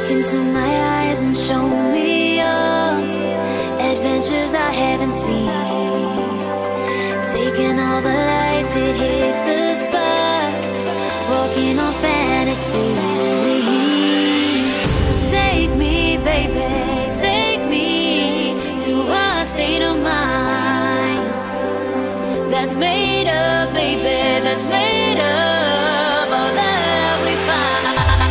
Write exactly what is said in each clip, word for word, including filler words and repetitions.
into my eyes and show me your adventures I haven't seen. Taking all the life, it hits the spot, walking on fantasy. So take me, baby, take me to a state of mind that's made up, baby, that's made up all that we find.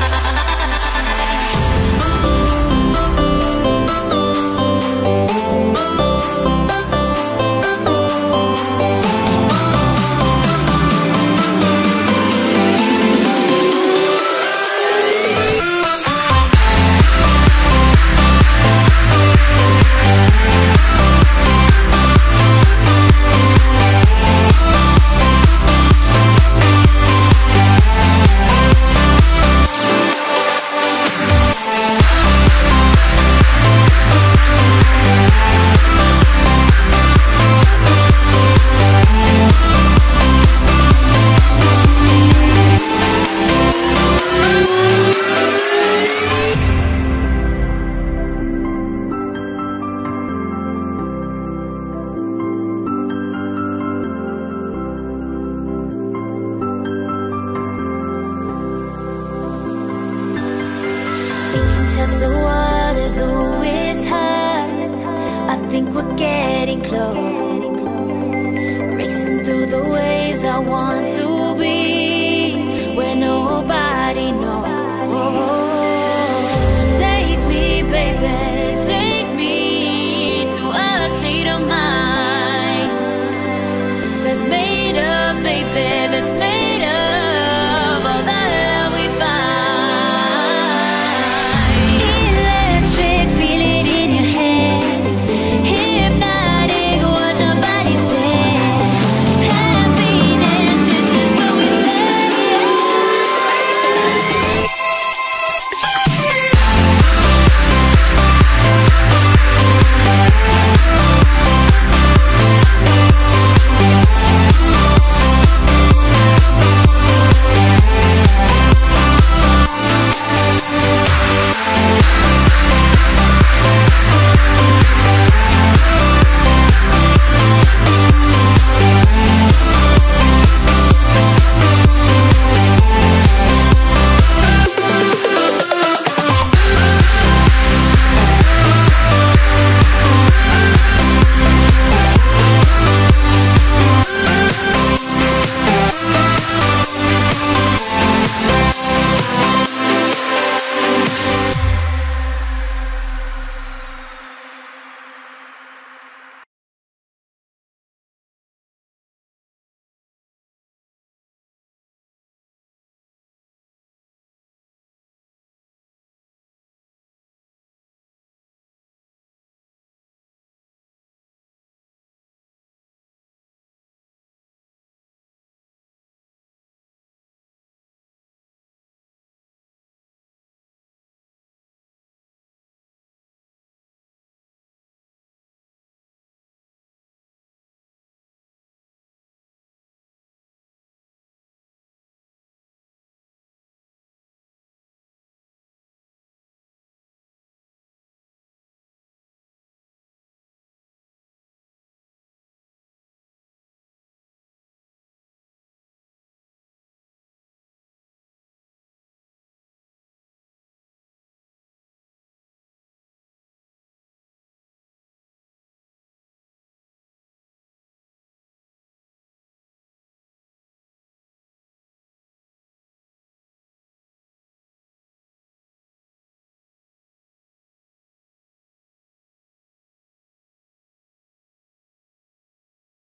Test the waters, oh it's hot. I think we're getting close. Racing through the waves, I want to be where nobody knows.